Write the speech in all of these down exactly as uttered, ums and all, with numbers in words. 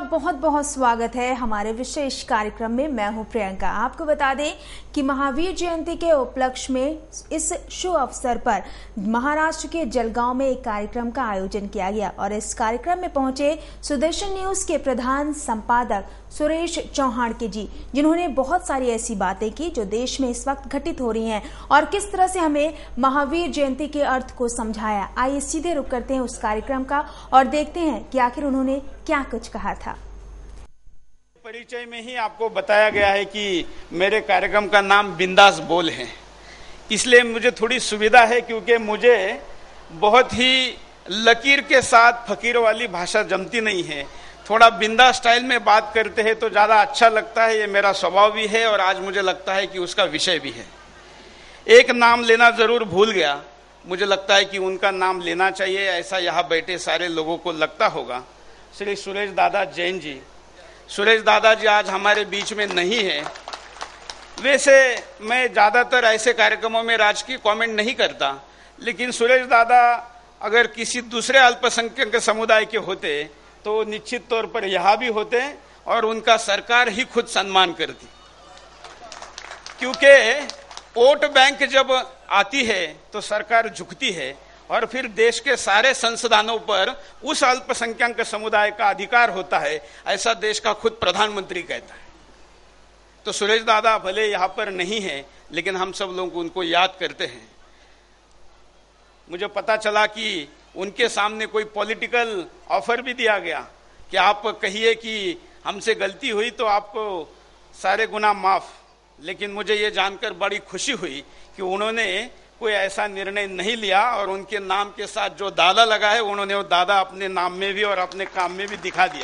बहुत बहुत स्वागत है हमारे विशेष कार्यक्रम में। मैं हूं प्रियंका। आपको बता दें कि महावीर जयंती के उपलक्ष्य में इस शुभ अवसर पर महाराष्ट्र के जलगांव में एक कार्यक्रम का आयोजन किया गया और इस कार्यक्रम में पहुंचे सुदर्शन न्यूज के प्रधान संपादक सुरेश चौहान के जी, जिन्होंने बहुत सारी ऐसी बातें की जो देश में इस वक्त घटित हो रही हैं और किस तरह से हमें महावीर जयंती के अर्थ को समझाया। आइए सीधे रुक करते हैं उस कार्यक्रम का और देखते हैं कि आखिर उन्होंने क्या कुछ कहा था। परिचय में ही आपको बताया गया है कि मेरे कार्यक्रम का नाम बिंदास बोल है, इसलिए मुझे थोड़ी सुविधा है क्योंकि मुझे बहुत ही लकीर के साथ फकीर वाली भाषा जमती नहीं है। थोड़ा बिंदास स्टाइल में बात करते हैं तो ज्यादा अच्छा लगता है। ये मेरा स्वभाव भी है और आज मुझे लगता है कि उसका विषय भी है। एक नाम लेना जरूर भूल गया, मुझे लगता है कि उनका नाम लेना चाहिए, ऐसा यहाँ बैठे सारे लोगों को लगता होगा। श्री सुरेश दादा जैन जी। सुरेश दादा जी आज हमारे बीच में नहीं है। वैसे मैं ज्यादातर ऐसे कार्यक्रमों में राजकीय कमेंट नहीं करता, लेकिन सुरेश दादा अगर किसी दूसरे अल्पसंख्यक समुदाय के होते तो निश्चित तौर पर यहाँ भी होते और उनका सरकार ही खुद सम्मान करती, क्योंकि वोट बैंक जब आती है तो सरकार झुकती है और फिर देश के सारे संसाधनों पर उस अल्पसंख्यक समुदाय का अधिकार होता है, ऐसा देश का खुद प्रधानमंत्री कहता है। तो सुरेश दादा भले यहाँ पर नहीं है, लेकिन हम सब लोग उनको याद करते हैं। मुझे पता चला कि उनके सामने कोई पॉलिटिकल ऑफर भी दिया गया कि आप कहिए कि हमसे गलती हुई तो आपको सारे गुनाह माफ। लेकिन मुझे ये जानकर बड़ी खुशी हुई कि उन्होंने कोई ऐसा निर्णय नहीं लिया और उनके नाम के साथ जो दादा लगा है उन्होंने वो दादा अपने नाम में भी और अपने काम में भी दिखा दिया।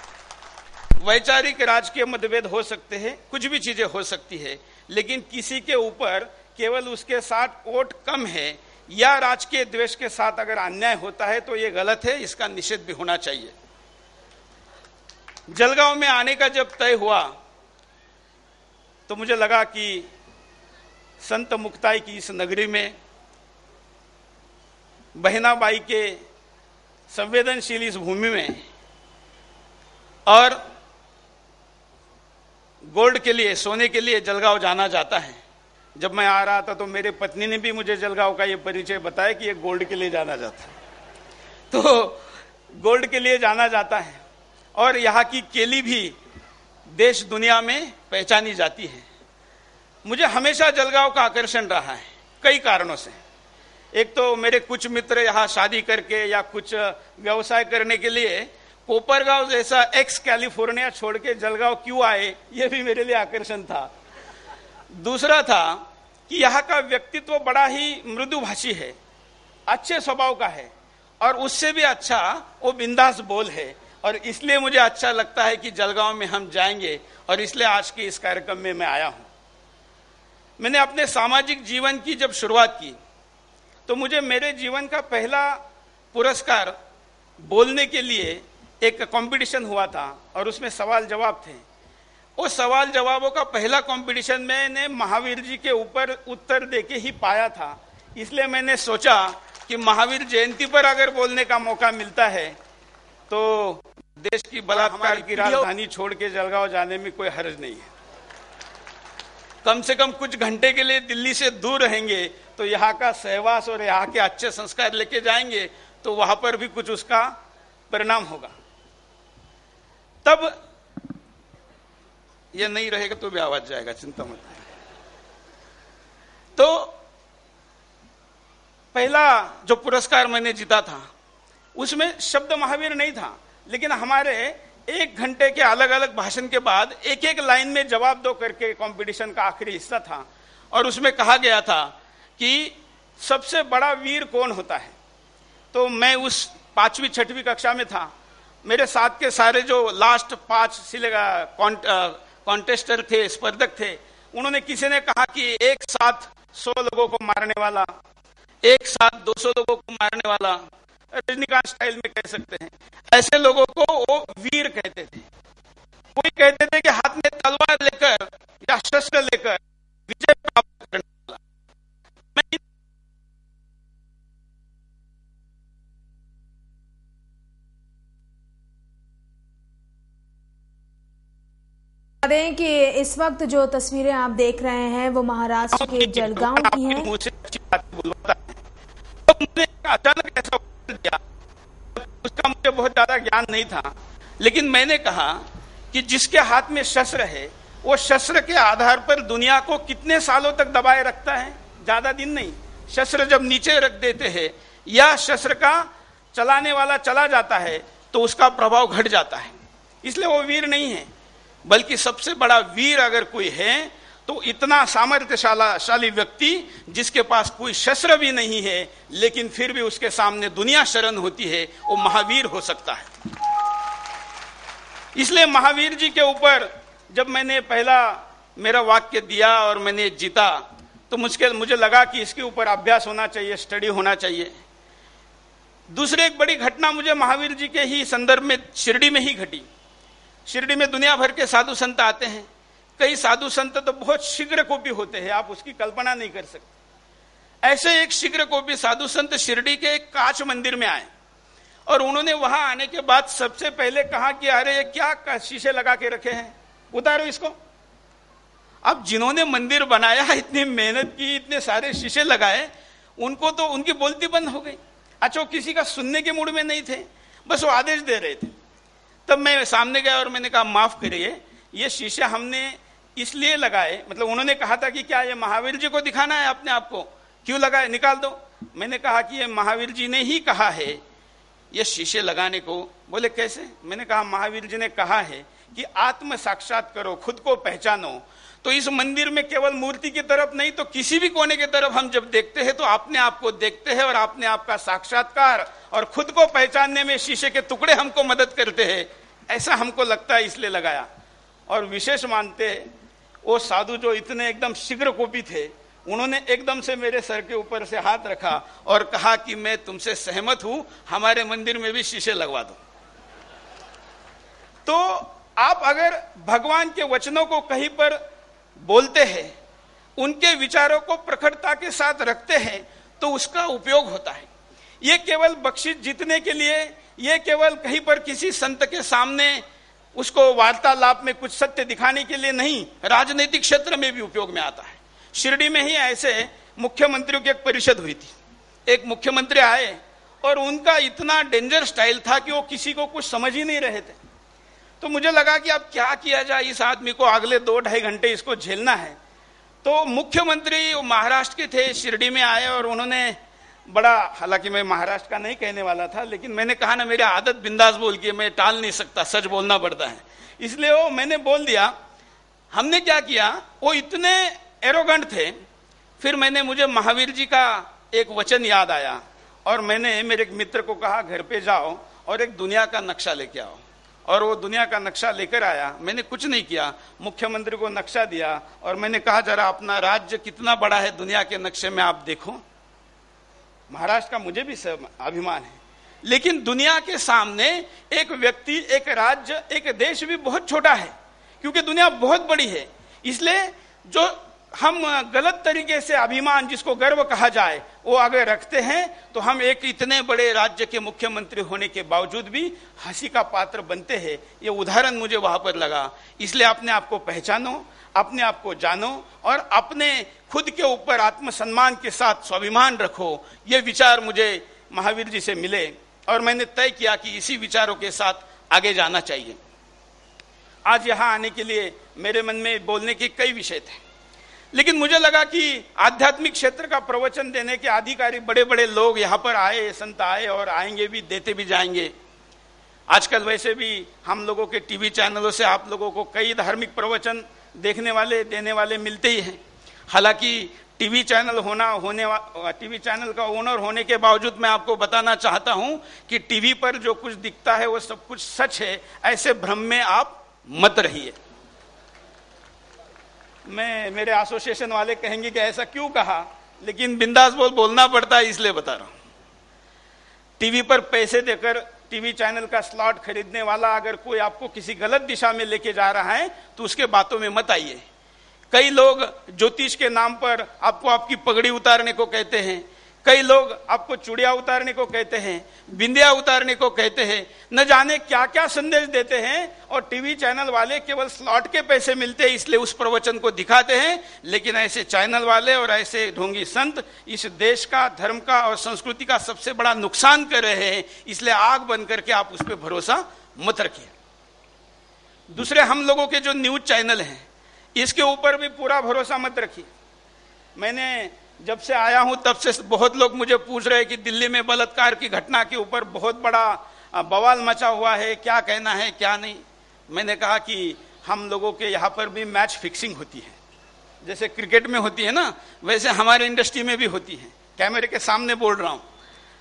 वैचारिक राजकीय मतभेद हो सकते हैं, कुछ भी चीजें हो सकती है, लेकिन किसी के ऊपर केवल उसके साथ वोट कम है या राजकीय द्वेष के साथ अगर अन्याय होता है तो ये गलत है, इसका निषेध भी होना चाहिए। जलगांव में आने का जब तय हुआ तो मुझे लगा कि संत मुक्ताई की इस नगरी में बहनाबाई के संवेदनशील इस भूमि में और गोल्ड के लिए, सोने के लिए जलगांव जाना जाता है। जब मैं आ रहा था तो मेरे पत्नी ने भी मुझे जलगांव का ये परिचय बताया कि ये गोल्ड के लिए जाना जाता है। तो गोल्ड के लिए जाना जाता है और यहाँ की केली भी देश दुनिया में पहचानी जाती है। मुझे हमेशा जलगांव का आकर्षण रहा है कई कारणों से। एक तो मेरे कुछ मित्र यहाँ शादी करके या कुछ व्यवसाय करने के लिए कोपरगांव जैसा एक्स कैलिफोर्निया छोड़ के जलगांव क्यों आए, ये भी मेरे लिए आकर्षण था। दूसरा था कि यहाँ का व्यक्तित्व बड़ा ही मृदुभाषी है, अच्छे स्वभाव का है और उससे भी अच्छा वो बिंदास बोल है और इसलिए मुझे अच्छा लगता है कि जलगांव में हम जाएंगे और इसलिए आज के इस कार्यक्रम में मैं आया हूं। मैंने अपने सामाजिक जीवन की जब शुरुआत की तो मुझे मेरे जीवन का पहला पुरस्कार बोलने के लिए एक कंपटीशन हुआ था और उसमें सवाल जवाब थे। उस सवाल जवाबों का पहला कंपटीशन मैंने महावीर जी के ऊपर उत्तर देके ही पाया था, इसलिए मैंने सोचा कि महावीर जयंती पर अगर बोलने का मौका मिलता है तो देश की बलात्कार की राजधानी छोड़ के जलगांव जाने में कोई हर्ज नहीं है। कम से कम कुछ घंटे के लिए दिल्ली से दूर रहेंगे तो यहाँ का सहवास और यहाँ के अच्छे संस्कार लेके जाएंगे तो वहां पर भी कुछ उसका परिणाम होगा। तब ये नहीं रहेगा तो भी आवाज जाएगा, चिंता मत। तो पहला जो पुरस्कार मैंने जीता था उसमें शब्द महावीर नहीं था, लेकिन हमारे एक घंटे के अलग अलग भाषण के बाद एक एक लाइन में जवाब दो करके कंपटीशन का आखिरी हिस्सा था और उसमें कहा गया था कि सबसे बड़ा वीर कौन होता है। तो मैं उस पांचवी छठवीं कक्षा में था। मेरे साथ के सारे जो लास्ट पांच सिलेगा कॉन्टेस्टर थे, स्पर्धक थे, उन्होंने किसी ने कहा कि एक साथ सौ लोगों को मारने वाला, एक साथ दो सौ लोगों को मारने वाला, रजनीकांत स्टाइल में कह सकते हैं, ऐसे लोगों को वो वीर कहते थे। कोई कहते थे कि हाथ में तलवार लेकर या शस्त्र लेकर विजय प्राप्त करने वाला। मैं दें कि इस वक्त जो तस्वीरें आप देख रहे हैं वो महाराष्ट्र के जलगांव की हैं। मुझे अच्छी बात बुलवाता है तो मुझे अचानक ऐसा दिया, उसका मुझे बहुत ज्यादा ज्ञान नहीं था, लेकिन मैंने कहा कि जिसके हाथ में शस्त्र है वो शस्त्र के आधार पर दुनिया को कितने सालों तक दबाए रखता है, ज्यादा दिन नहीं। शस्त्र जब नीचे रख देते हैं या शस्त्र का चलाने वाला चला जाता है तो उसका प्रभाव घट जाता है। इसलिए वो वीर नहीं है, बल्कि सबसे बड़ा वीर अगर कोई है तो इतना सामर्थ्यशाली व्यक्ति जिसके पास कोई शस्त्र भी नहीं है लेकिन फिर भी उसके सामने दुनिया शरण होती है, वो महावीर हो सकता है। इसलिए महावीर जी के ऊपर जब मैंने पहला मेरा वाक्य दिया और मैंने जीता तो मुझके मुझे लगा कि इसके ऊपर अभ्यास होना चाहिए, स्टडी होना चाहिए। दूसरी एक बड़ी घटना मुझे महावीर जी के ही संदर्भ में शिरडी में ही घटी। शिरडी में दुनिया भर के साधु संत आते हैं। कई साधु संत तो बहुत शीघ्र कोपी होते हैं, आप उसकी कल्पना नहीं कर सकते। ऐसे एक शीघ्र कोपी साधु संत शिरडी के काच मंदिर में आए और उन्होंने वहां आने के बाद सबसे पहले कहा कि अरे ये क्या शीशे लगा के रखे हैं, उतारो इसको। अब जिन्होंने मंदिर बनाया, इतनी मेहनत की, इतने सारे शीशे लगाए, उनको तो उनकी बोलती बंद हो गई। अच्छा, किसी का सुनने के मूड में नहीं थे, बस वो आदेश दे रहे थे। तब मैं सामने गया और मैंने कहा माफ करिए, ये शीशे हमने इसलिए लगाए, मतलब उन्होंने कहा था कि क्या ये महावीर जी को दिखाना है अपने आप को, क्यों लगाए, निकाल दो। मैंने कहा कि ये महावीर जी ने ही कहा है ये शीशे लगाने को। बोले कैसे? मैंने कहा महावीर जी ने कहा है कि आत्म साक्षात करो, खुद को पहचानो। तो इस मंदिर में केवल मूर्ति की तरफ नहीं तो किसी भी कोने की तरफ हम जब देखते हैं तो अपने आप को देखते हैं और अपने आप का साक्षात्कार और खुद को पहचानने में शीशे के टुकड़े हमको मदद करते हैं, ऐसा हमको लगता है, इसलिए लगाया। और विशेष मानते वो साधु जो इतने एकदम शीघ्र कोपी थे, उन्होंने एकदम से मेरे सर के ऊपर से हाथ रखा और कहा कि मैं तुमसे सहमत हूं, हमारे मंदिर में भी शीशे लगवा दो। तो आप अगर भगवान के वचनों को कहीं पर बोलते हैं, उनके विचारों को प्रखरता के साथ रखते हैं तो उसका उपयोग होता है। ये केवल बख्शिश जीतने के लिए, ये केवल कहीं पर किसी संत के सामने उसको वार्तालाप में कुछ सत्य दिखाने के लिए नहीं, राजनीतिक क्षेत्र में भी उपयोग में आता है। शिरडी में ही ऐसे मुख्यमंत्रियों की एक परिषद हुई थी। एक मुख्यमंत्री आए और उनका इतना डेंजर स्टाइल था कि वो किसी को कुछ समझ ही नहीं रहे थे। तो मुझे लगा कि अब क्या किया जाए, इस आदमी को अगले दो ढाई घंटे इसको झेलना है। तो मुख्यमंत्री महाराष्ट्र के थे, शिरडी में आए और उन्होंने बड़ा, हालांकि मैं महाराष्ट्र का नहीं कहने वाला था, लेकिन मैंने कहा ना मेरी आदत बिंदास बोल की, मैं टाल नहीं सकता, सच बोलना पड़ता है, इसलिए वो मैंने बोल दिया। हमने क्या किया, वो इतने एरोगेंट थे, फिर मैंने मुझे महावीर जी का एक वचन याद आया और मैंने मेरे एक मित्र को कहा घर पे जाओ और एक दुनिया का नक्शा लेके आओ। और वो दुनिया का नक्शा लेकर आया। मैंने कुछ नहीं किया, मुख्यमंत्री को नक्शा दिया और मैंने कहा जरा अपना राज्य कितना बड़ा है दुनिया के नक्शे में आप देखो। महाराष्ट्र का मुझे भी अभिमान है, लेकिन दुनिया के सामने एक व्यक्ति, एक राज्य, एक देश भी बहुत छोटा है, क्योंकि दुनिया बहुत बड़ी है। इसलिए जो हम गलत तरीके से अभिमान, जिसको गर्व कहा जाए, वो अगर रखते हैं तो हम एक इतने बड़े राज्य के मुख्यमंत्री होने के बावजूद भी हंसी का पात्र बनते हैं। ये उदाहरण मुझे वहां पर लगा। इसलिए अपने आप को पहचानो, अपने आप को जानो और अपने खुद के ऊपर आत्मसम्मान के साथ स्वाभिमान रखो। ये विचार मुझे महावीर जी से मिले और मैंने तय किया कि इसी विचारों के साथ आगे जाना चाहिए। आज यहाँ आने के लिए मेरे मन में बोलने के कई विषय थे, लेकिन मुझे लगा कि आध्यात्मिक क्षेत्र का प्रवचन देने के अधिकारी बड़े बड़े लोग यहाँ पर आए, संत आए और आएंगे भी, देते भी जाएंगे। आजकल वैसे भी हम लोगों के टीवी चैनलों से आप लोगों को कई धार्मिक प्रवचन देखने वाले, देने वाले मिलते ही हैं। हालांकि टीवी चैनल होना होने टीवी चैनल का ओनर होने के बावजूद मैं आपको बताना चाहता हूं कि टीवी पर जो कुछ दिखता है वो सब कुछ सच है, ऐसे भ्रम में आप मत रहिए। मैं, मेरे एसोसिएशन वाले कहेंगे कि ऐसा क्यों कहा, लेकिन बिंदास बोल बोलना पड़ता है, इसलिए बता रहा हूं। टीवी पर पैसे देकर टीवी चैनल का स्लॉट खरीदने वाला अगर कोई आपको किसी गलत दिशा में लेके जा रहा है तो उसके बातों में मत आइए। कई लोग ज्योतिष के नाम पर आपको आपकी पगड़ी उतारने को कहते हैं, कई लोग आपको चूड़िया उतारने को कहते हैं, बिंदिया उतारने को कहते हैं, न जाने क्या क्या संदेश देते हैं, और टीवी चैनल वाले केवल स्लॉट के पैसे मिलते हैं इसलिए उस प्रवचन को दिखाते हैं। लेकिन ऐसे चैनल वाले और ऐसे ढोंगी संत इस देश का, धर्म का और संस्कृति का सबसे बड़ा नुकसान कर रहे हैं, इसलिए आग बंद करके आप उस पर भरोसा मत रखिए। दूसरे, हम लोगों के जो न्यूज चैनल हैं इसके ऊपर भी पूरा भरोसा मत रखिए। मैंने जब से आया हूं तब से बहुत लोग मुझे पूछ रहे हैं कि दिल्ली में बलात्कार की घटना के ऊपर बहुत बड़ा बवाल मचा हुआ है, क्या कहना है क्या नहीं। मैंने कहा कि हम लोगों के यहाँ पर भी मैच फिक्सिंग होती है, जैसे क्रिकेट में होती है ना, वैसे हमारे इंडस्ट्री में भी होती है। कैमरे के सामने बोल रहा हूं।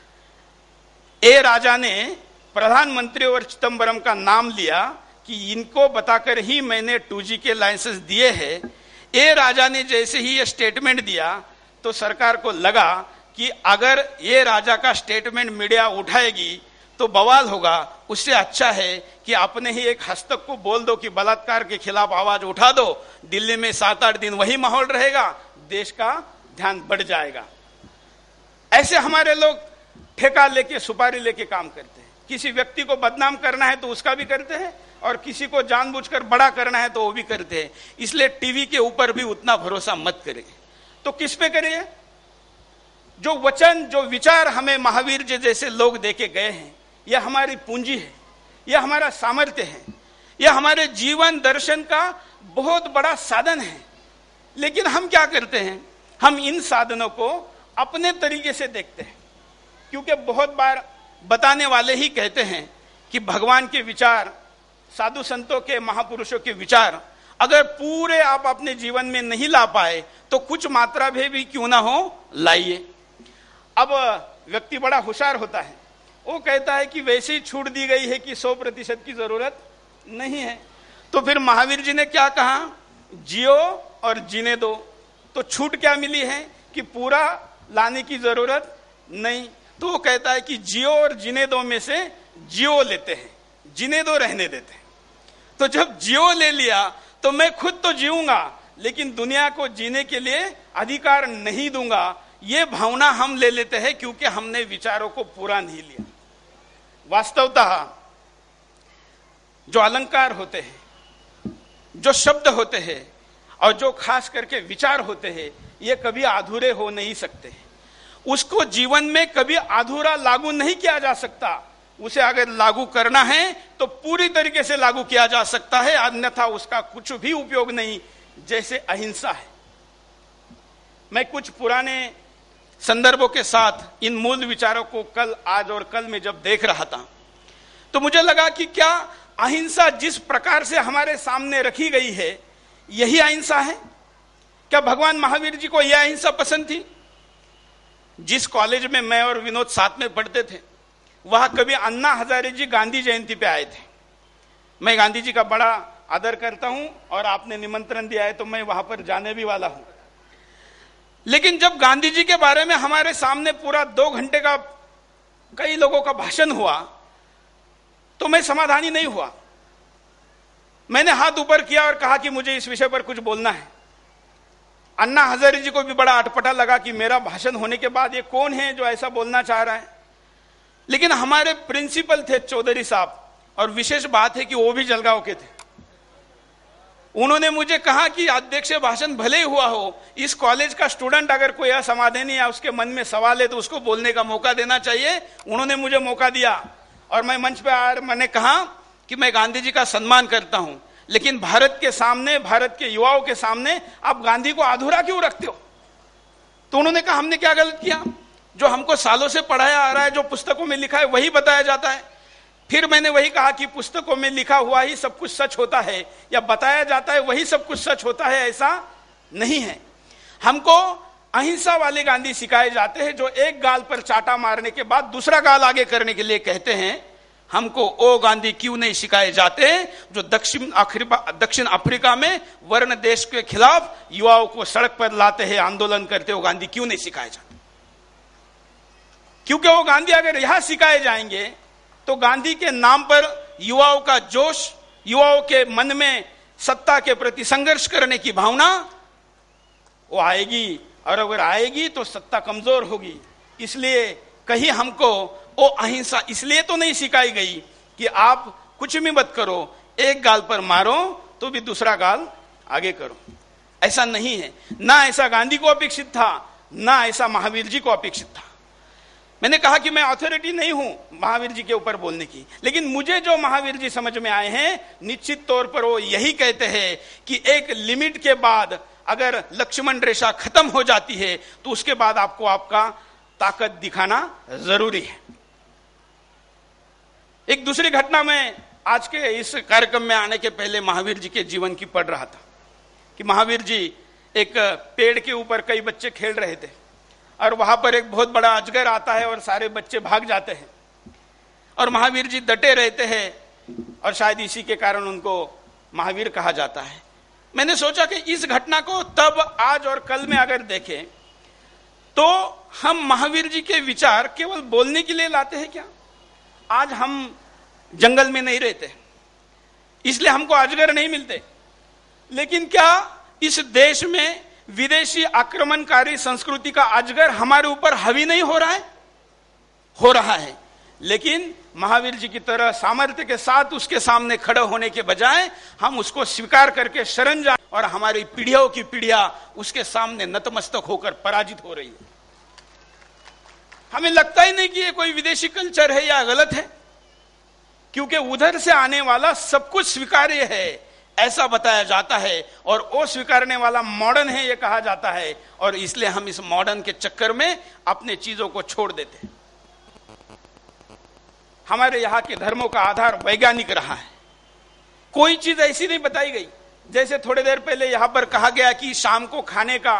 ए राजा ने प्रधानमंत्री और चिदंबरम का नाम लिया कि इनको बताकर ही मैंने टू जी के लाइसेंस दिए हैं। ए राजा ने जैसे ही ये स्टेटमेंट दिया तो सरकार को लगा कि अगर ये राजा का स्टेटमेंट मीडिया उठाएगी तो बवाल होगा, उससे अच्छा है कि अपने ही एक हस्तक को बोल दो कि बलात्कार के खिलाफ आवाज उठा दो। दिल्ली में सात आठ दिन वही माहौल रहेगा, देश का ध्यान बढ़ जाएगा। ऐसे हमारे लोग ठेका लेके, सुपारी लेके काम करते हैं। किसी व्यक्ति को बदनाम करना है तो उसका भी करते हैं, और किसी को जानबूझकर बड़ा करना है तो वो भी करते हैं। इसलिए टीवी के ऊपर भी उतना भरोसा मत करें। तो किस पे करिए? जो वचन, जो विचार हमें महावीर जी जैसे लोग देके गए हैं, यह हमारी पूंजी है, यह हमारा सामर्थ्य है, यह हमारे जीवन दर्शन का बहुत बड़ा साधन है। लेकिन हम क्या करते हैं? हम इन साधनों को अपने तरीके से देखते हैं, क्योंकि बहुत बार बताने वाले ही कहते हैं कि भगवान के विचार, साधु संतों के, महापुरुषों के विचार अगर पूरे आप अपने जीवन में नहीं ला पाए तो कुछ मात्रा में भी क्यों ना हो लाइए। अब व्यक्ति बड़ा होशियार होता है, वो कहता है कि वैसे ही छूट दी गई है कि सौ प्रतिशत की जरूरत नहीं है। तो फिर महावीर जी ने क्या कहा? जियो और जीने दो। तो छूट क्या मिली है कि पूरा लाने की जरूरत नहीं। तो वो कहता है कि जियो और जीने दो में से जियो लेते हैं, जीने दो रहने देते हैं। तो जब जियो ले लिया तो मैं खुद तो जीऊंगा लेकिन दुनिया को जीने के लिए अधिकार नहीं दूंगा, ये भावना हम ले लेते हैं क्योंकि हमने विचारों को पूरा नहीं लिया। वास्तवतः जो अलंकार होते हैं, जो शब्द होते हैं और जो खास करके विचार होते हैं, ये कभी अधूरे हो नहीं सकते। उसको जीवन में कभी अधूरा लागू नहीं किया जा सकता। उसे अगर लागू करना है तो पूरी तरीके से लागू किया जा सकता है, अन्यथा उसका कुछ भी उपयोग नहीं। जैसे अहिंसा है। मैं कुछ पुराने संदर्भों के साथ इन मूल विचारों को कल, आज और कल में जब देख रहा था तो मुझे लगा कि क्या अहिंसा जिस प्रकार से हमारे सामने रखी गई है यही अहिंसा है? क्या भगवान महावीर जी को यह अहिंसा पसंद थी? जिस कॉलेज में मैं और विनोद साथ में पढ़ते थे वहां कभी अन्ना हजारे जी गांधी जयंती पे आए थे। मैं गांधी जी का बड़ा आदर करता हूं और आपने निमंत्रण दिया है तो मैं वहां पर जाने भी वाला हूं। लेकिन जब गांधी जी के बारे में हमारे सामने पूरा दो घंटे का कई लोगों का भाषण हुआ तो मैं समाधानी नहीं हुआ। मैंने हाथ ऊपर किया और कहा कि मुझे इस विषय पर कुछ बोलना है। अन्ना हजारे जी को भी बड़ा अटपटा लगा कि मेरा भाषण होने के बाद ये कौन है जो ऐसा बोलना चाह रहा है। लेकिन हमारे प्रिंसिपल थे चौधरी साहब, और विशेष बात है कि वो भी जलगांव के थे। उन्होंने मुझे कहा कि अध्यक्ष भाषण भले ही हुआ हो, इस कॉलेज का स्टूडेंट अगर कोई असमाधानी या उसके मन में सवाल है तो उसको बोलने का मौका देना चाहिए। उन्होंने मुझे मौका दिया और मैं मंच पे आकर मैंने कहा कि मैं गांधी जी का सम्मान करता हूं, लेकिन भारत के सामने, भारत के युवाओं के सामने आप गांधी को अधूरा क्यों रखते हो? तो उन्होंने कहा हमने क्या गलत किया? जो हमको सालों से पढ़ाया आ रहा है, जो पुस्तकों में लिखा है वही बताया जाता है। फिर मैंने वही कहा कि पुस्तकों में लिखा हुआ ही सब कुछ सच होता है या बताया जाता है वही सब कुछ सच होता है, ऐसा नहीं है। हमको अहिंसा वाले गांधी सिखाए जाते हैं जो एक गाल पर चाटा मारने के बाद दूसरा गाल आगे करने के लिए कहते हैं। हमको ओ गांधी क्यों नहीं सिखाए जाते जो दक्षिण अफ्रीका दक्षिण अफ्रीका में वर्ण देश के खिलाफ युवाओं को सड़क पर लाते हैं, आंदोलन करते हो, गांधी क्यों नहीं सिखाए जाते? क्योंकि वो गांधी अगर यहां सिखाए जाएंगे तो गांधी के नाम पर युवाओं का जोश, युवाओं के मन में सत्ता के प्रति संघर्ष करने की भावना वो आएगी, और अगर आएगी तो सत्ता कमजोर होगी। इसलिए कहीं हमको वो अहिंसा इसलिए तो नहीं सिखाई गई कि आप कुछ भी मत करो, एक गाल पर मारो तो भी दूसरा गाल आगे करो। ऐसा नहीं है, ना ऐसा गांधी को अपेक्षित था, ना ऐसा महावीर जी को अपेक्षित था। मैंने कहा कि मैं अथॉरिटी नहीं हूं महावीर जी के ऊपर बोलने की, लेकिन मुझे जो महावीर जी समझ में आए हैं निश्चित तौर पर वो यही कहते हैं कि एक लिमिट के बाद अगर लक्ष्मण रेखा खत्म हो जाती है तो उसके बाद आपको आपका ताकत दिखाना जरूरी है। एक दूसरी घटना में आज के इस कार्यक्रम में आने के पहले महावीर जी के जीवन की पढ़ रहा था कि महावीर जी एक पेड़ के ऊपर कई बच्चे खेल रहे थे और वहां पर एक बहुत बड़ा अजगर आता है और सारे बच्चे भाग जाते हैं और महावीर जी डटे रहते हैं और शायद इसी के कारण उनको महावीर कहा जाता है। मैंने सोचा कि इस घटना को तब, आज और कल में अगर देखें तो हम महावीर जी के विचार केवल बोलने के लिए लाते हैं क्या? आज हम जंगल में नहीं रहते इसलिए हमको अजगर नहीं मिलते, लेकिन क्या इस देश में विदेशी आक्रमणकारी संस्कृति का अजगर हमारे ऊपर हावी नहीं हो रहा है? हो रहा है। लेकिन महावीर जी की तरह सामर्थ्य के साथ उसके सामने खड़े होने के बजाय हम उसको स्वीकार करके शरण जाए और हमारी पीढ़ियों की पीढ़ियां उसके सामने नतमस्तक होकर पराजित हो रही है। हमें लगता ही नहीं कि ये कोई विदेशी कल्चर है या गलत है, क्योंकि उधर से आने वाला सब कुछ स्वीकार्य है ऐसा बताया जाता है और वो स्वीकारने वाला मॉडर्न है ये कहा जाता है, और इसलिए हम इस मॉडर्न के चक्कर में अपने चीजों को छोड़ देते हैं। हमारे यहाँ के धर्मों का आधार वैज्ञानिक रहा है, कोई चीज ऐसी नहीं बताई गई। जैसे थोड़ी देर पहले यहां पर कहा गया कि शाम को खाने का,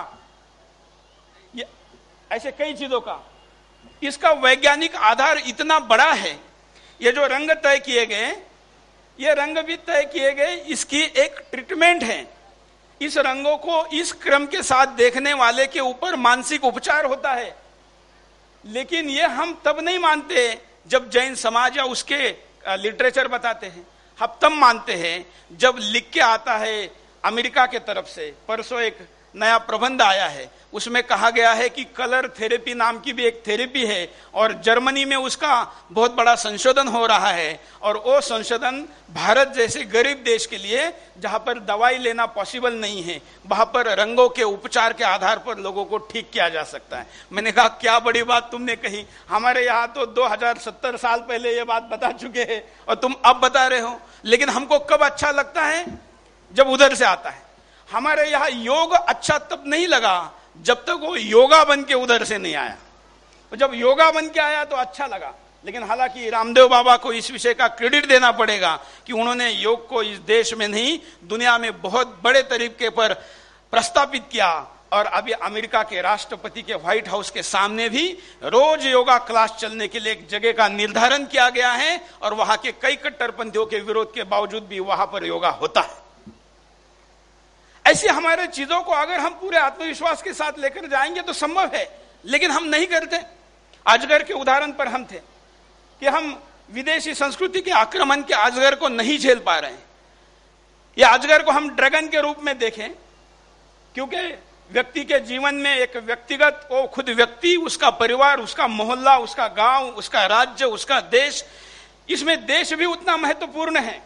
ऐसे कई चीजों का इसका वैज्ञानिक आधार इतना बड़ा है। ये जो रंग तय किए गए, ये रंग भी तय किए गए, इसकी एक ट्रीटमेंट है। इस रंगों को इस क्रम के साथ देखने वाले के ऊपर मानसिक उपचार होता है। लेकिन ये हम तब नहीं मानते जब जैन समाज या उसके लिटरेचर बताते हैं, हम तब मानते हैं जब लिख के आता है अमेरिका के तरफ से। परसों एक नया प्रबंध आया है, उसमें कहा गया है कि कलर थेरेपी नाम की भी एक थेरेपी है और जर्मनी में उसका बहुत बड़ा संशोधन हो रहा है, और वो संशोधन भारत जैसे गरीब देश के लिए जहां पर दवाई लेना पॉसिबल नहीं है, वहां पर रंगों के उपचार के आधार पर लोगों को ठीक किया जा सकता है। मैंने कहा क्या बड़ी बात तुमने कही, हमारे यहाँ तो दो हजार सत्तर साल पहले ये बात बता चुके हैं और तुम अब बता रहे हो। लेकिन हमको कब अच्छा लगता है? जब उधर से आता है। हमारे यहाँ योग अच्छा तब नहीं लगा जब तक वो योगा बन के उधर से नहीं आया, और जब योगा बन के आया तो अच्छा लगा। लेकिन हालांकि रामदेव बाबा को इस विषय का क्रेडिट देना पड़ेगा कि उन्होंने योग को इस देश में नहीं दुनिया में बहुत बड़े तरीके पर प्रस्तावित किया, और अभी अमेरिका के राष्ट्रपति के व्हाइट हाउस के सामने भी रोज योगा क्लास चलने के लिए एक जगह का निर्धारण किया गया है, और वहां के कई कट्टरपंथियों के विरोध के बावजूद भी वहां पर योगा होता है। ऐसी हमारे चीजों को अगर हम पूरे आत्मविश्वास के साथ लेकर जाएंगे तो संभव है, लेकिन हम नहीं करते। अजगर के उदाहरण पर हम थे कि हम विदेशी संस्कृति के आक्रमण के अजगर को नहीं झेल पा रहे हैं। यह अजगर को हम ड्रैगन के रूप में देखें, क्योंकि व्यक्ति के जीवन में एक व्यक्तिगत, वो खुद व्यक्ति, उसका परिवार, उसका मोहल्ला, उसका गांव, उसका राज्य, उसका देश, इसमें देश भी उतना महत्वपूर्ण है।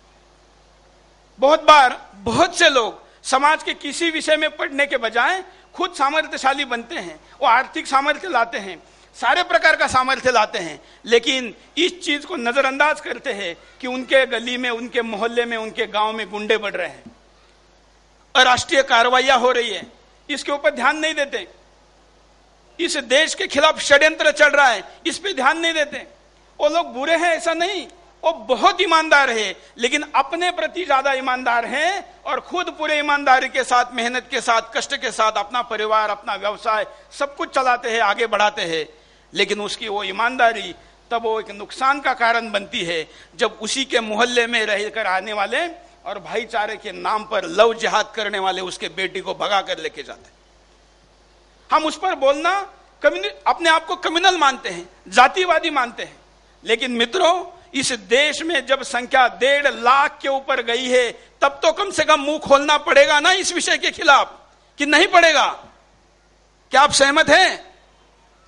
बहुत बार बहुत से लोग समाज के किसी विषय में पढ़ने के बजाय खुद सामर्थ्यशाली बनते हैं, वो आर्थिक सामर्थ्य लाते हैं, सारे प्रकार का सामर्थ्य लाते हैं, लेकिन इस चीज को नजरअंदाज करते हैं कि उनके गली में, उनके मोहल्ले में, उनके गांव में गुंडे बढ़ रहे हैं, अराष्ट्रीय कार्रवाइयां हो रही है, इसके ऊपर ध्यान नहीं देते। इस देश के खिलाफ षड्यंत्र चल रहा है, इस पे ध्यान नहीं देते। वो लोग बुरे हैं ऐसा नहीं, वो बहुत ईमानदार है, लेकिन अपने प्रति ज्यादा ईमानदार हैं और खुद पूरे ईमानदारी के साथ, मेहनत के साथ, कष्ट के साथ अपना परिवार, अपना व्यवसाय सब कुछ चलाते हैं, आगे बढ़ाते हैं। लेकिन उसकी वो ईमानदारी तब वो एक नुकसान का कारण बनती है जब उसी के मोहल्ले में रहकर आने वाले और भाईचारे के नाम पर लव जिहाद करने वाले उसके बेटी को भगा कर लेके जाते। हम उस पर बोलना अपने आप को कम्युनल मानते हैं, जातिवादी मानते हैं, लेकिन मित्रों इस देश में जब संख्या डेढ़ लाख के ऊपर गई है तब तो कम से कम मुंह खोलना पड़ेगा ना इस विषय के खिलाफ, कि नहीं पड़ेगा? क्या आप सहमत हैं?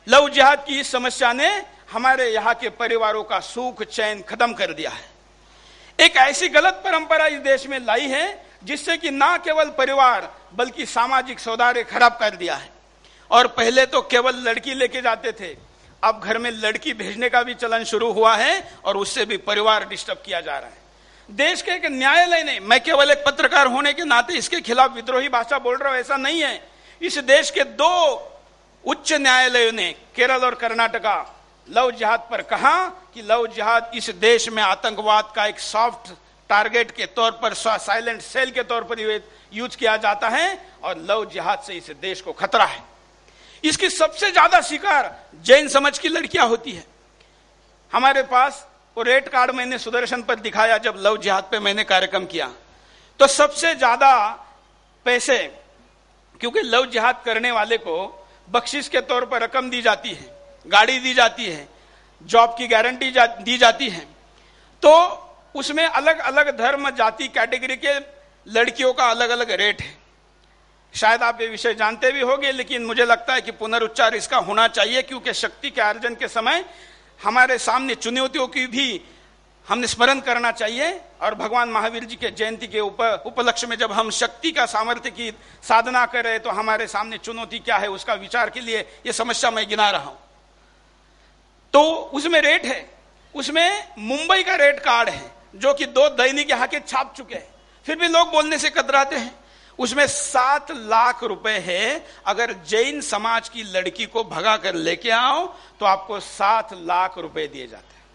लव जिहाद की इस समस्या ने हमारे यहाँ के परिवारों का सुख चैन खत्म कर दिया है। एक ऐसी गलत परंपरा इस देश में लाई है जिससे कि ना केवल परिवार बल्कि सामाजिक सौहार्द खराब कर दिया है। और पहले तो केवल लड़की लेके जाते थे, अब घर में लड़की भेजने का भी चलन शुरू हुआ है और उससे भी परिवार डिस्टर्ब किया जा रहा है। देश के एक न्यायालय ने, मैं केवल एक पत्रकार होने के नाते इसके खिलाफ विद्रोही भाषा बोल रहा हूं ऐसा नहीं है, इस देश के दो उच्च न्यायालयों ने केरल और कर्नाटका लव जिहाद पर कहा कि लव जिहाद इस देश में आतंकवाद का एक सॉफ्ट टारगेट के तौर पर, साइलेंट सेल के तौर पर यूज किया जाता है और लव जिहाद से इस देश को खतरा है। इसकी सबसे ज्यादा शिकार जैन समाज की लड़कियां होती है। हमारे पास वो रेड कार्ड मैंने सुदर्शन पर दिखाया जब लव जिहाद पे मैंने कार्यक्रम किया, तो सबसे ज्यादा पैसे, क्योंकि लव जिहाद करने वाले को बख्शिश के तौर पर रकम दी जाती है, गाड़ी दी जाती है, जॉब की गारंटी जा, दी जाती है, तो उसमें अलग अलग धर्म जाति कैटेगरी के लड़कियों का अलग अलग रेट है। शायद आप ये विषय जानते भी होंगे, लेकिन मुझे लगता है कि पुनरुच्चार इसका होना चाहिए, क्योंकि शक्ति के अर्जन के समय हमारे सामने चुनौतियों की भी हमने स्मरण करना चाहिए। और भगवान महावीर जी के जयंती के उप, उपलक्ष्य में जब हम शक्ति का सामर्थ्य की साधना कर रहे, तो हमारे सामने चुनौती क्या है उसका विचार के लिए ये समस्या मैं गिना रहा हूं। तो उसमें रेट है, उसमें मुंबई का रेट कार्ड है जो कि दो दैनिक यहाँ के छाप चुके हैं, फिर भी लोग बोलने से कतराते हैं। उसमें सात लाख रुपए है, अगर जैन समाज की लड़की को भगा कर लेके आओ तो आपको सात लाख रुपए दिए जाते हैं।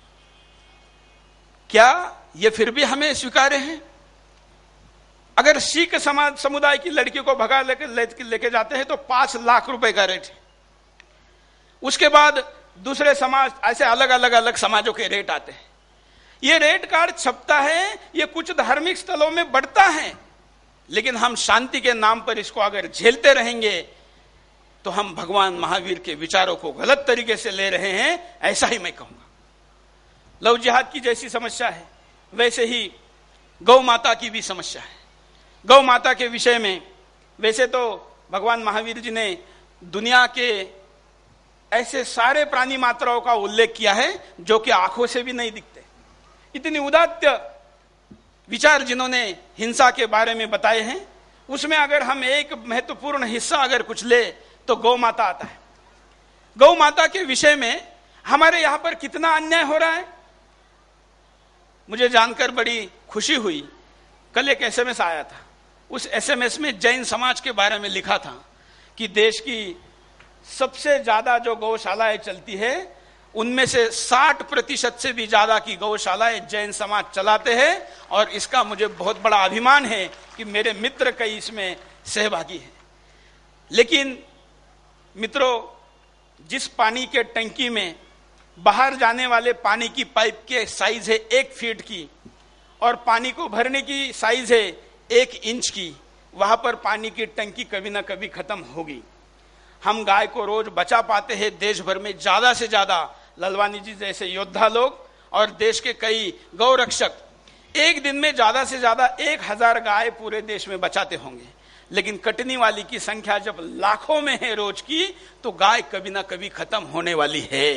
क्या ये फिर भी हमें स्वीकार्य है? अगर सिख समाज समुदाय की लड़की को भगा लेके लेके लेके जाते हैं तो पांच लाख रुपए का रेट है। उसके बाद दूसरे समाज, ऐसे अलग अलग अलग समाजों के रेट आते हैं। ये रेट कार्ड छपता है, ये कुछ धार्मिक स्थलों में बढ़ता है, लेकिन हम शांति के नाम पर इसको अगर झेलते रहेंगे तो हम भगवान महावीर के विचारों को गलत तरीके से ले रहे हैं, ऐसा ही मैं कहूंगा। लव जिहाद की जैसी समस्या है, वैसे ही गौ माता की भी समस्या है। गौ माता के विषय में वैसे तो भगवान महावीर जी ने दुनिया के ऐसे सारे प्राणी मात्राओं का उल्लेख किया है जो कि आंखों से भी नहीं दिखते। इतनी उदात्त विचार जिन्होंने हिंसा के बारे में बताए हैं, उसमें अगर हम एक महत्वपूर्ण हिस्सा अगर कुछ ले तो गौ माता आता है। गौ माता के विषय में हमारे यहां पर कितना अन्याय हो रहा है, मुझे जानकर बड़ी खुशी हुई। कल एक एसएमएस आया था, उस एसएमएस में जैन समाज के बारे में लिखा था कि देश की सबसे ज्यादा जो गौशालाएं चलती है उनमें से साठ प्रतिशत से भी ज्यादा की गौशालाएं जैन समाज चलाते हैं, और इसका मुझे बहुत बड़ा अभिमान है कि मेरे मित्र कई इसमें सहभागी हैं। लेकिन मित्रों, जिस पानी के टंकी में बाहर जाने वाले पानी की पाइप के साइज है एक फीट की और पानी को भरने की साइज है एक इंच की, वहां पर पानी की टंकी कभी ना कभी खत्म होगी। हम गाय को रोज बचा पाते हैं देश भर में ज्यादा से ज्यादा ललवानी जी जैसे योद्धा लोग और देश के कई गौ रक्षक एक दिन में ज्यादा से ज्यादा एक हजार गाय पूरे देश में बचाते होंगे, लेकिन कटनी वाली की संख्या जब लाखों में है रोज की, तो गाय कभी ना कभी खत्म होने वाली है।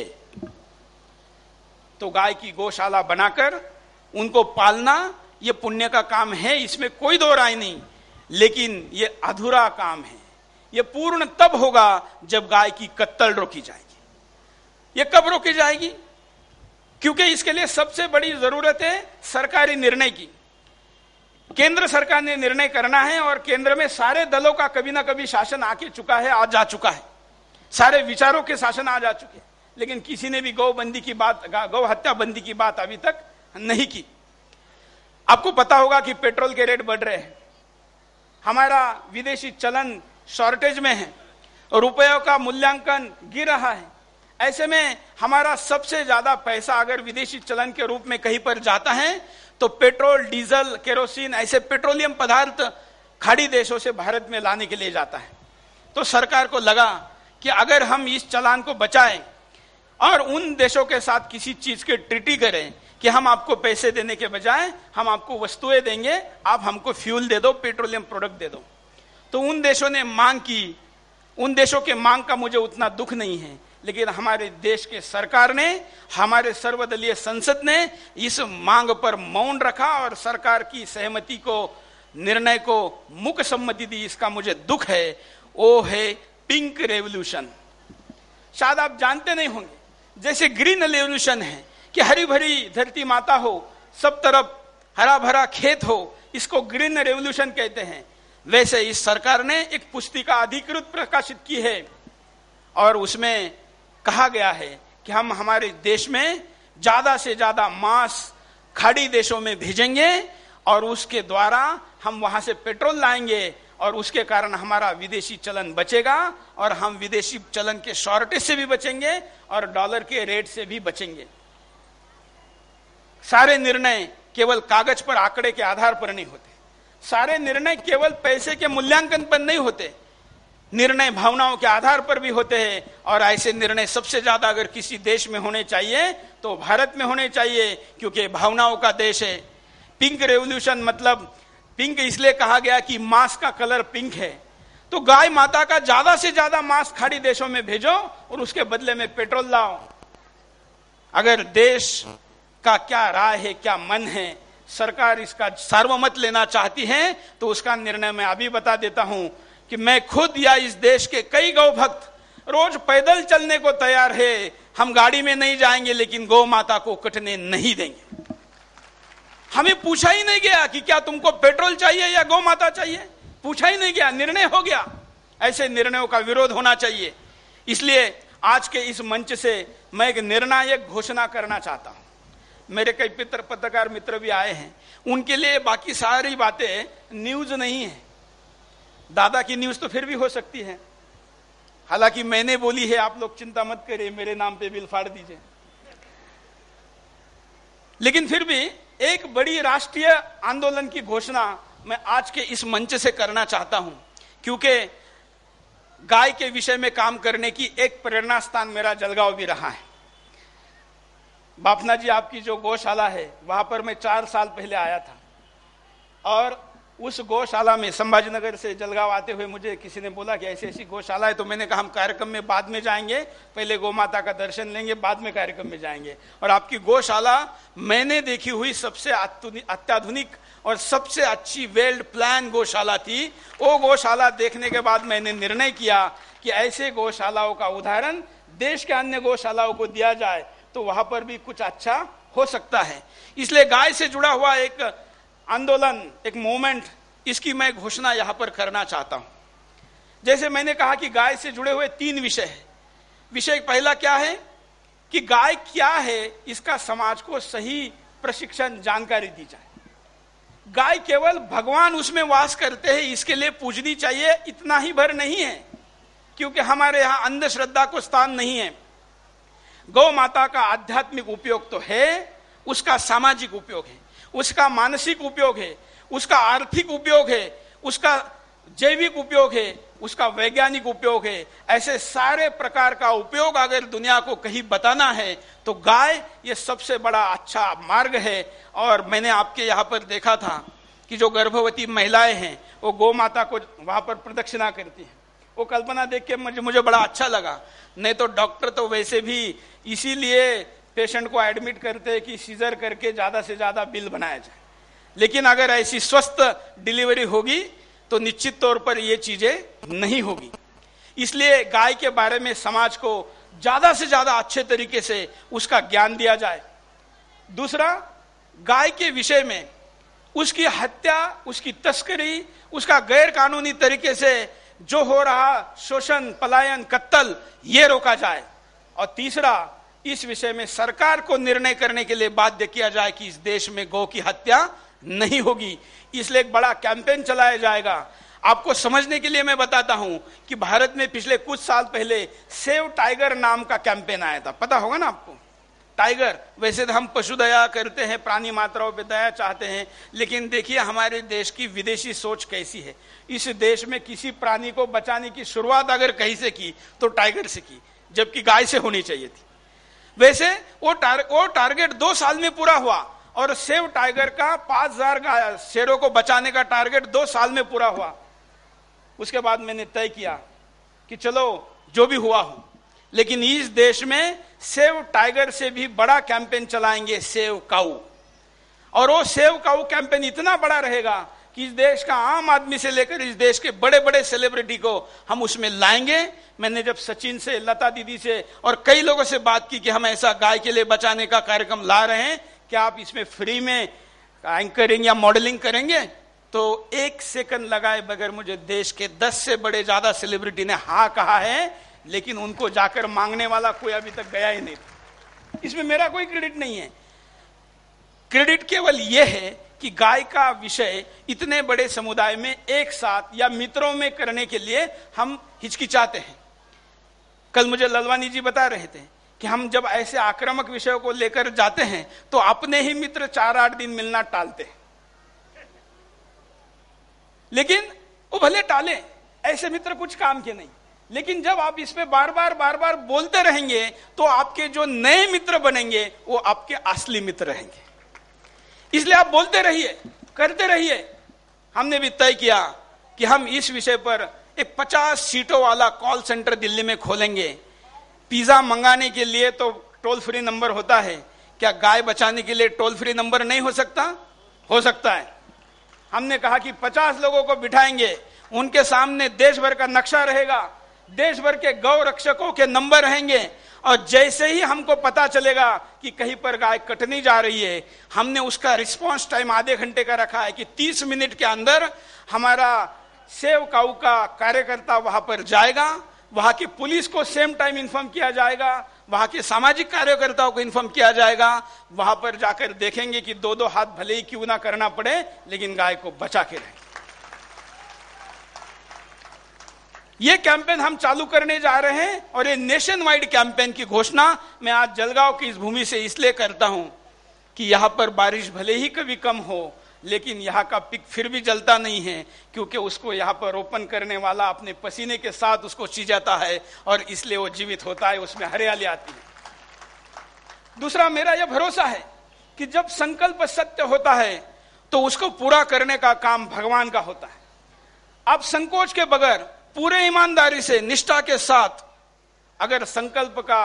तो गाय की गौशाला बनाकर उनको पालना ये पुण्य का काम है, इसमें कोई दो राय नहीं, लेकिन ये अधूरा काम है। ये पूर्ण तब होगा जब गाय की कत्तल रोकी जाएगी। ये कब रोकी जाएगी? क्योंकि इसके लिए सबसे बड़ी जरूरत है सरकारी निर्णय की। केंद्र सरकार ने निर्णय करना है और केंद्र में सारे दलों का कभी ना कभी शासन आके चुका है, आ जा चुका है, सारे विचारों के शासन आ जा चुके हैं, लेकिन किसी ने भी गौ बंदी की बात, गौ हत्या बंदी की बात अभी तक नहीं की। आपको पता होगा कि पेट्रोल के रेट बढ़ रहे हैं, हमारा विदेशी चलन शॉर्टेज में है, रुपयों का मूल्यांकन गिर रहा है। ऐसे में हमारा सबसे ज्यादा पैसा अगर विदेशी चलन के रूप में कहीं पर जाता है तो पेट्रोल, डीजल, केरोसिन, ऐसे पेट्रोलियम पदार्थ खाड़ी देशों से भारत में लाने के लिए जाता है। तो सरकार को लगा कि अगर हम इस चलान को बचाएं और उन देशों के साथ किसी चीज की ट्रीटी करें कि हम आपको पैसे देने के बजाय हम आपको वस्तुएं देंगे, आप हमको फ्यूल दे दो, पेट्रोलियम प्रोडक्ट दे दो, तो उन देशों ने मांग की उन देशों के मांग का मुझे उतना दुख नहीं है, लेकिन हमारे देश के सरकार ने, हमारे सर्वदलीय संसद ने इस मांग पर मौन रखा और सरकार की सहमति को, निर्णय को मुख सम्मति दी। इसका मुझे दुख है। वो है पिंक रेवोल्यूशन। शायद आप जानते नहीं होंगे, जैसे ग्रीन रेवोल्यूशन है कि हरी भरी धरती माता हो, सब तरफ हरा भरा खेत हो, इसको ग्रीन रेवोल्यूशन कहते हैं। वैसे इस सरकार ने एक पुस्तिका अधिकृत प्रकाशित की है और उसमें कहा गया है कि हम हमारे देश में ज्यादा से ज्यादा मांस खाड़ी देशों में भेजेंगे और उसके द्वारा हम वहां से पेट्रोल लाएंगे और उसके कारण हमारा विदेशी चलन बचेगा और हम विदेशी चलन के शॉर्टेज से भी बचेंगे और डॉलर के रेट से भी बचेंगे। सारे निर्णय केवल कागज पर आंकड़े के आधार पर नहीं होते, सारे निर्णय केवल पैसे के मूल्यांकन पर नहीं होते, निर्णय भावनाओं के आधार पर भी होते हैं। और ऐसे निर्णय सबसे ज्यादा अगर किसी देश में होने चाहिए तो भारत में होने चाहिए, क्योंकि भावनाओं का देश है। पिंक रेवोल्यूशन मतलब पिंक इसलिए कहा गया कि मांस का कलर पिंक है, तो गाय माता का ज्यादा से ज्यादा मांस खाड़ी देशों में भेजो और उसके बदले में पेट्रोल लाओ। अगर देश का क्या राय है, क्या मन है, सरकार इसका सार्वमत लेना चाहती है तो उसका निर्णय मैं अभी बता देता हूं कि मैं खुद या इस देश के कई गौ भक्त रोज पैदल चलने को तैयार है। हम गाड़ी में नहीं जाएंगे लेकिन गौ माता को कटने नहीं देंगे। हमें पूछा ही नहीं गया कि क्या तुमको पेट्रोल चाहिए या गौ माता चाहिए, पूछा ही नहीं गया, निर्णय हो गया। ऐसे निर्णयों का विरोध होना चाहिए। इसलिए आज के इस मंच से मैं एक निर्णायक घोषणा करना चाहता हूं। मेरे कई पितर पत्रकार मित्र भी आए हैं, उनके लिए बाकी सारी बातें न्यूज नहीं है। दादा की न्यूज तो फिर भी हो सकती है, हालांकि मैंने बोली है, आप लोग चिंता मत करिए, मेरे नाम पे बिल फाड़ दीजिए। लेकिन फिर भी एक बड़ी राष्ट्रीय आंदोलन की घोषणा मैं आज के इस मंच से करना चाहता हूं, क्योंकि गाय के विषय में काम करने की एक प्रेरणा स्थान मेरा जलगांव भी रहा है। बापना जी आपकी जो गौशाला है वहां पर मैं चार साल पहले आया था और उस गौशाला में संभाजीनगर से जलगांव आते हुए मुझे किसी ने बोला कि ऐसी ऐसी गौशाला है, तो मैंने कहा हम कार्यक्रम में बाद में जाएंगे, पहले गौ माता का दर्शन लेंगे, बाद में कार्यक्रम में जाएंगे। और आपकी गौशाला मैंने देखी हुई सबसे अत्याधुनिक और सबसे अच्छी वेल प्लान गौशाला थी। वो गौशाला देखने के बाद मैंने निर्णय किया कि ऐसे गौशालाओं का उदाहरण देश के अन्य गौशालाओं को दिया जाए तो वहां पर भी कुछ अच्छा हो सकता है। इसलिए गाय से जुड़ा हुआ एक आंदोलन, एक मूवमेंट, इसकी मैं घोषणा यहां पर करना चाहता हूं। जैसे मैंने कहा कि गाय से जुड़े हुए तीन विषय है। विषय पहला क्या है कि गाय क्या है, इसका समाज को सही प्रशिक्षण, जानकारी दी जाए। गाय केवल भगवान उसमें वास करते हैं, इसके लिए पूजनी चाहिए, इतना ही भर नहीं है, क्योंकि हमारे यहां अंधश्रद्धा को स्थान नहीं है। गौ माता का आध्यात्मिक उपयोग तो है, उसका सामाजिक उपयोग है, उसका मानसिक उपयोग है, उसका आर्थिक उपयोग है, उसका जैविक उपयोग है, उसका वैज्ञानिक उपयोग है। ऐसे सारे प्रकार का उपयोग अगर दुनिया को कहीं बताना है तो गाय ये सबसे बड़ा अच्छा मार्ग है। और मैंने आपके यहाँ पर देखा था कि जो गर्भवती महिलाएं हैं वो गौ माता को वहां पर प्रदक्षिणा करती हैं। वो कल्पना देख के मुझे मुझे बड़ा अच्छा लगा। नहीं तो डॉक्टर तो वैसे भी इसीलिए पेशेंट को एडमिट करते हैं कि सीजर करके ज्यादा से ज्यादा बिल बनाया जाए, लेकिन अगर ऐसी स्वस्थ डिलीवरी होगी तो निश्चित तौर पर ये चीजें नहीं होगी। इसलिए गाय के बारे में समाज को ज्यादा से ज्यादा अच्छे तरीके से उसका ज्ञान दिया जाए। दूसरा, गाय के विषय में उसकी हत्या, उसकी तस्करी, उसका गैर कानूनी तरीके से जो हो रहा शोषण, पलायन, कत्ल, ये रोका जाए। और तीसरा, इस विषय में सरकार को निर्णय करने के लिए बाध्य किया जाए कि इस देश में गौ की हत्या नहीं होगी। इसलिए एक बड़ा कैंपेन चलाया जाएगा। आपको समझने के लिए मैं बताता हूं कि भारत में पिछले कुछ साल पहले सेव टाइगर नाम का कैंपेन आया था, पता होगा ना आपको। टाइगर, वैसे तो हम पशु दया करते हैं, प्राणी मात्राओं पे दया चाहते हैं, लेकिन देखिए हमारे देश की विदेशी सोच कैसी है। इस देश में किसी प्राणी को बचाने की शुरुआत अगर कहीं से की तो टाइगर से की, जबकि गाय से होनी चाहिए थी। वैसे वो टार, वो टारगेट दो साल में पूरा हुआ और सेव टाइगर का पांच हजार शेरों को बचाने का टारगेट दो साल में पूरा हुआ। उसके बाद मैंने तय किया कि चलो जो भी हुआ हो, लेकिन इस देश में सेव टाइगर से भी बड़ा कैंपेन चलाएंगे, सेव काऊ। और वो सेव काऊ कैंपेन इतना बड़ा रहेगा कि इस देश का आम आदमी से लेकर इस देश के बड़े बड़े सेलिब्रिटी को हम उसमें लाएंगे। मैंने जब सचिन से, लता दीदी से और कई लोगों से बात की कि हम ऐसा गाय के लिए बचाने का कार्यक्रम ला रहे हैं, क्या आप इसमें फ्री में एंकरिंग या मॉडलिंग करेंगे, तो एक सेकंड लगाए बगैर मुझे देश के दस से बड़े ज्यादा सेलिब्रिटी ने हाँ कहा है, लेकिन उनको जाकर मांगने वाला कोई अभी तक गया ही नहीं। इसमें मेरा कोई क्रेडिट नहीं है। क्रेडिट केवल यह है कि गाय का विषय इतने बड़े समुदाय में एक साथ या मित्रों में करने के लिए हम हिचकिचाते हैं। कल मुझे ललवानी जी बता रहे थे कि हम जब ऐसे आक्रामक विषयों को लेकर जाते हैं तो अपने ही मित्र चार आठ दिन मिलना टालते हैं। लेकिन वो भले टाले, ऐसे मित्र कुछ काम के नहीं, लेकिन जब आप इस पे बार बार बार बार बोलते रहेंगे तो आपके जो नए मित्र बनेंगे वो आपके असली मित्र रहेंगे। इसलिए आप बोलते रहिए, करते रहिए। हमने भी तय किया कि हम इस विषय पर एक पचास सीटों वाला कॉल सेंटर दिल्ली में खोलेंगे। पिज्जा मंगाने के लिए तो टोल फ्री नंबर होता है, क्या गाय बचाने के लिए टोल फ्री नंबर नहीं हो सकता? हो सकता है। हमने कहा कि पचास लोगों को बिठाएंगे, उनके सामने देश भर का नक्शा रहेगा, देश भर के गौ रक्षकों के नंबर रहेंगे, और जैसे ही हमको पता चलेगा कि कहीं पर गाय कटनी जा रही है, हमने उसका रिस्पांस टाइम आधे घंटे का रखा है कि तीस मिनट के अंदर हमारा सेव काऊ का कार्यकर्ता वहां पर जाएगा, वहां की पुलिस को सेम टाइम इन्फॉर्म किया जाएगा, वहां के सामाजिक कार्यकर्ताओं को इन्फॉर्म किया जाएगा। वहां पर जाकर देखेंगे कि दो दो हाथ भले ही क्यों ना करना पड़े, लेकिन गाय को बचा के रहें। ये कैंपेन हम चालू करने जा रहे हैं, और ये नेशन वाइड कैंपेन की घोषणा मैं आज जलगांव की इस भूमि से इसलिए करता हूं कि यहां पर बारिश भले ही कभी कम हो, लेकिन यहाँ का पिक फिर भी जलता नहीं है, क्योंकि उसको यहाँ पर रोपण करने वाला अपने पसीने के साथ उसको सींचता है, और इसलिए वो जीवित होता है, उसमें हरियाली आती है। दूसरा, मेरा यह भरोसा है कि जब संकल्प सत्य होता है तो उसको पूरा करने का काम भगवान का होता है। आप संकोच के बगैर पूरे ईमानदारी से, निष्ठा के साथ अगर संकल्प का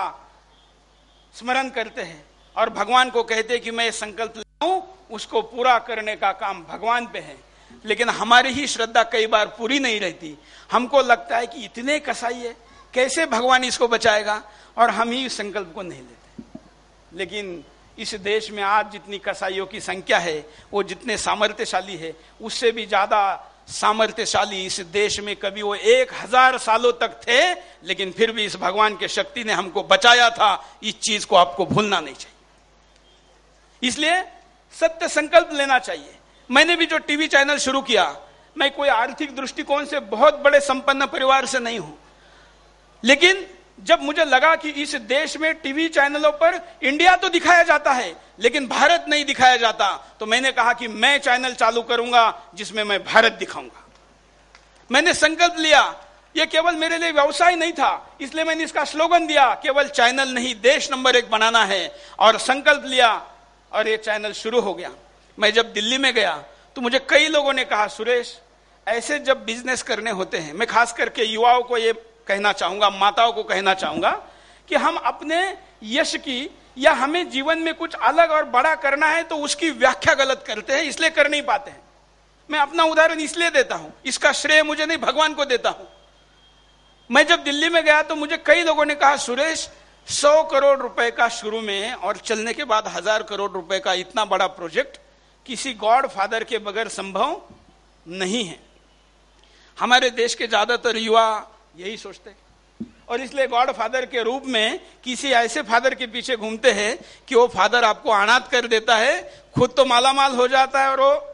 स्मरण करते हैं और भगवान को कहते हैं कि मैं ये संकल्प लाऊं, उसको पूरा करने का काम भगवान पे है। लेकिन हमारी ही श्रद्धा कई बार पूरी नहीं रहती। हमको लगता है कि इतने कसाई है, कैसे भगवान इसको बचाएगा, और हम ही संकल्प को नहीं लेते। लेकिन इस देश में आज जितनी कसाईयों की संख्या है, वो जितने सामर्थ्यशाली है, उससे भी ज्यादा सामर्थ्यशाली इस देश में कभी वो एक हजार सालों तक थे, लेकिन फिर भी इस भगवान के शक्ति ने हमको बचाया था। इस चीज को आपको भूलना नहीं चाहिए। इसलिए सत्य संकल्प लेना चाहिए। मैंने भी जो टीवी चैनल शुरू किया, मैं कोई आर्थिक दृष्टिकोण से बहुत बड़े संपन्न परिवार से नहीं हूं, लेकिन जब मुझे लगा कि इस देश में टीवी चैनलों पर इंडिया तो दिखाया जाता है लेकिन भारत नहीं दिखाया जाता, तो मैंने कहा कि मैं चैनल चालू करूंगा जिसमें मैं भारत दिखाऊंगा। मैंने संकल्प लिया, यह केवल मेरे लिए व्यवसाय नहीं था, इसलिए मैंने इसका स्लोगन दिया, केवल चैनल नहीं, देश नंबर एक बनाना है। और संकल्प लिया और ये चैनल शुरू हो गया। मैं जब दिल्ली में गया तो मुझे कई लोगों ने कहा, सुरेश, ऐसे जब बिजनेस करने होते हैं, मैं खास करके युवाओं को ये कहना चाहूंगा, माताओं को कहना चाहूंगा कि हम अपने यश की या हमें जीवन में कुछ अलग और बड़ा करना है तो उसकी व्याख्या गलत करते हैं, इसलिए कर नहीं पाते हैं। मैं अपना उदाहरण इसलिए देता हूं, इसका श्रेय मुझे नहीं, भगवान को देता हूं। मैं जब दिल्ली में गया तो मुझे कई लोगों ने कहा, सुरेश, सौ करोड़ रुपए का शुरू में और चलने के बाद हजार करोड़ रुपए का इतना बड़ा प्रोजेक्ट किसी गॉड फादर के बगैर संभव नहीं है। हमारे देश के ज्यादातर युवा यही सोचते हैं, और इसलिए गॉड फादर के रूप में किसी ऐसे फादर के पीछे घूमते हैं कि वो फादर आपको अनाथ कर देता है, खुद तो मालामाल हो जाता है। और वो,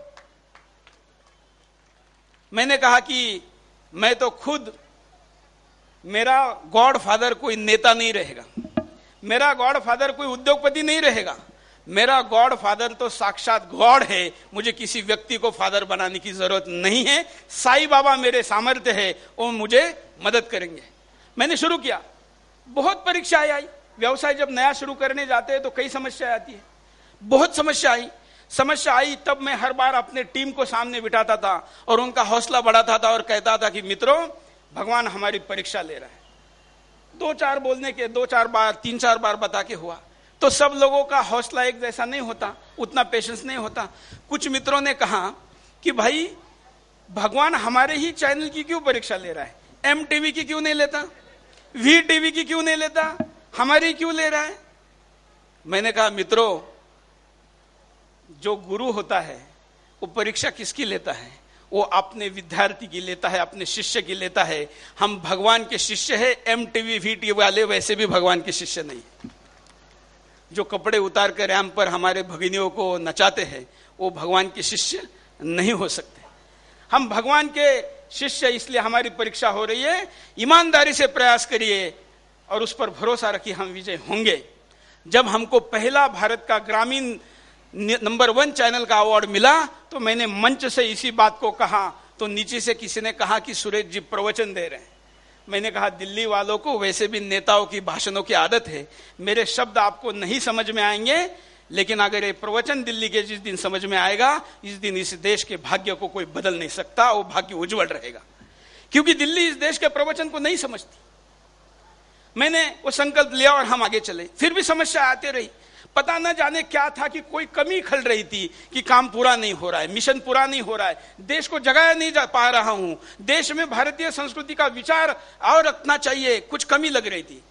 मैंने कहा कि मैं तो खुद, मेरा गॉड फादर कोई नेता नहीं रहेगा, मेरा गॉड फादर कोई उद्योगपति नहीं रहेगा, मेरा गॉड फादर तो साक्षात गॉड है। मुझे किसी व्यक्ति को फादर बनाने की जरूरत नहीं है। साईं बाबा मेरे सामर्थ्य है, वो मुझे मदद करेंगे। मैंने शुरू किया, बहुत परीक्षाएं आई। व्यवसाय जब नया शुरू करने जाते हैं तो कई समस्याएं आती है, बहुत समस्या आई। समस्या आई तब मैं हर बार अपने टीम को सामने बिठाता था और उनका हौसला बढ़ाता था और कहता था कि मित्रों, भगवान हमारी परीक्षा ले रहा है। दो चार बोलने के दो चार बार तीन चार बार बता के हुआ तो सब लोगों का हौसला एक जैसा नहीं होता, उतना पेशेंस नहीं होता। कुछ मित्रों ने कहा कि भाई भगवान हमारे ही चैनल की क्यों परीक्षा ले रहा है, एम टीवी की क्यों नहीं लेता, वी टीवी की क्यों नहीं लेता, हमारी क्यों ले रहा है। मैंने कहा मित्रों, जो गुरु होता है वो परीक्षा किसकी लेता है, वो अपने विद्यार्थी की लेता है, अपने शिष्य की लेता है। हम भगवान के शिष्य है, एम टीवी वी टीवी वाले वैसे भी भगवान के शिष्य नहीं। जो कपड़े उतार कर रैम पर हमारे भगिनियों को नचाते हैं वो भगवान के शिष्य नहीं हो सकते। हम भगवान के शिष्य, इसलिए हमारी परीक्षा हो रही है। ईमानदारी से प्रयास करिए और उस पर भरोसा रखिए, हम विजय होंगे। जब हमको पहला भारत का ग्रामीण नंबर वन चैनल का अवार्ड मिला तो मैंने मंच से इसी बात को कहा, तो नीचे से किसी ने कहा कि सुरेश जी प्रवचन दे रहे हैं। मैंने कहा दिल्ली वालों को वैसे भी नेताओं की भाषणों की आदत है, मेरे शब्द आपको नहीं समझ में आएंगे, लेकिन अगर ये प्रवचन दिल्ली के जिस दिन समझ में आएगा, इस दिन इस देश के भाग्य को कोई बदल नहीं सकता, वो भाग्य उज्जवल रहेगा। क्योंकि दिल्ली इस देश के प्रवचन को नहीं समझती। मैंने वो संकल्प लिया और हम आगे चले। फिर भी समस्या आती रही, पता न जाने क्या था कि कोई कमी खल रही थी कि काम पूरा नहीं हो रहा है, मिशन पूरा नहीं हो रहा है, देश को जगाया नहीं जा पा रहा हूं, देश में भारतीय संस्कृति का विचार और रखना चाहिए, कुछ कमी लग रही थी।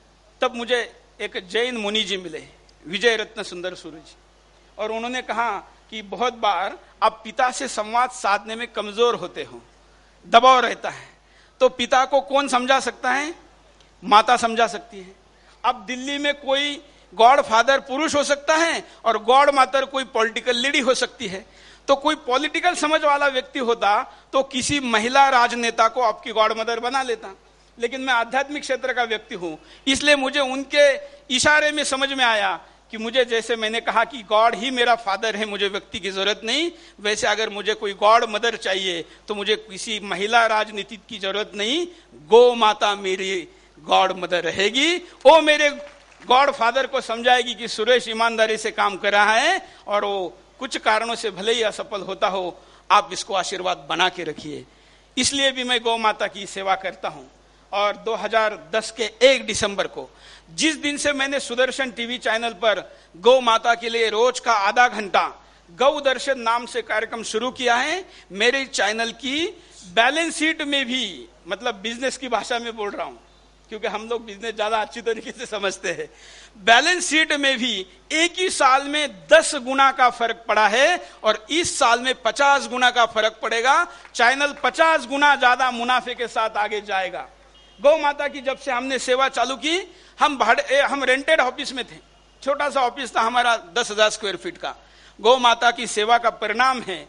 तब मुझे एक जैन मुनि जी मिले, विजय रत्न सुंदर सूर्य जी, और उन्होंने कहा कि बहुत बार आप पिता से संवाद साधने में कमजोर होते हो, दबाव रहता है, तो पिता को कौन समझा सकता है, माता समझा सकती है। अब दिल्ली में कोई गॉड फादर पुरुष हो सकता है और गॉड मातर कोई पॉलिटिकल लेडी हो सकती है। तो कोई पॉलिटिकल समझ वाला व्यक्ति होता तो किसी महिला राजनेता को आपकी गॉड मदर बना लेता, लेकिन मैं आध्यात्मिक क्षेत्र का व्यक्ति हूं, इसलिए मुझे उनके इशारे में समझ में आया कि मुझे, जैसे मैंने कहा कि गॉड ही मेरा फादर है, मुझे व्यक्ति की जरूरत नहीं, वैसे अगर मुझे कोई गॉड मदर चाहिए तो मुझे किसी महिला राजनीति की जरूरत नहीं, गौ माता मेरी गॉड मदर रहेगी। वो मेरे गॉड फादर को समझाएगी कि सुरेश ईमानदारी से काम कर रहा है और वो कुछ कारणों से भले ही असफल होता हो, आप इसको आशीर्वाद बना के रखिए। इसलिए भी मैं गौ माता की सेवा करता हूं। और दो हज़ार दस के एक दिसंबर को, जिस दिन से मैंने सुदर्शन टीवी चैनल पर गौ माता के लिए रोज का आधा घंटा गौ दर्शन नाम से कार्यक्रम शुरू किया है, मेरे चैनल की बैलेंस शीट में भी, मतलब बिजनेस की भाषा में बोल रहा हूं क्योंकि हम लोग बिजनेस ज्यादा अच्छी तरीके से समझते हैं, बैलेंस शीट में भी एक ही साल में दस गुना का फर्क पड़ा है और इस साल में पचास गुना का फर्क पड़ेगा। चैनल पचास गुना ज्यादा मुनाफे के साथ आगे जाएगा। गौ माता की जब से हमने सेवा चालू की, हम भाड़े हम रेंटेड ऑफिस में थे, छोटा सा ऑफिस था हमारा दस हजार स्क्वायर फीट का। गौ माता की सेवा का परिणाम है,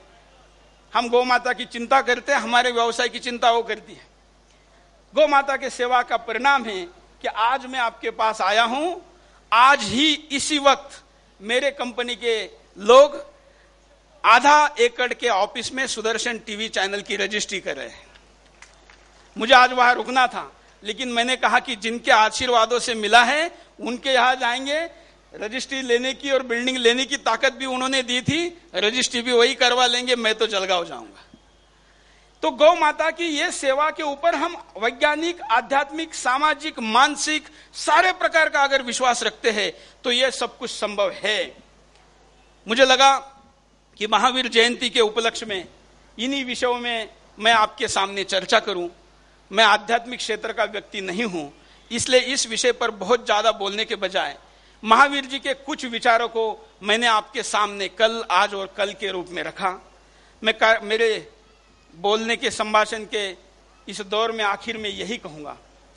हम गौ माता की चिंता करते हैं, हमारे व्यवसाय की चिंता वो करती है। गौ माता के सेवा का परिणाम है कि आज मैं आपके पास आया हूं। आज ही इसी वक्त मेरे कंपनी के लोग आधा एकड़ के ऑफिस में सुदर्शन टीवी चैनल की रजिस्ट्री कर रहे हैं। मुझे आज वहां रुकना था, लेकिन मैंने कहा कि जिनके आशीर्वादों से मिला है उनके यहां जाएंगे। रजिस्ट्री लेने की और बिल्डिंग लेने की ताकत भी उन्होंने दी थी, रजिस्ट्री भी वही करवा लेंगे, मैं तो जलगांव जाऊंगा। तो गौ माता की ये सेवा के ऊपर हम वैज्ञानिक, आध्यात्मिक, सामाजिक, मानसिक सारे प्रकार का अगर विश्वास रखते हैं तो ये सब कुछ संभव है। मुझे लगा कि महावीर जयंती के उपलक्ष्य में इन्हीं विषयों में मैं आपके सामने चर्चा करूं। मैं आध्यात्मिक क्षेत्र का व्यक्ति नहीं हूं, इसलिए इस विषय पर बहुत ज्यादा बोलने के बजाय महावीर जी के कुछ विचारों को मैंने आपके सामने कल, आज और कल के रूप में रखा। मैं मेरे बोलने के संभाषण के इस दौर में आखिर में यही कहूंगा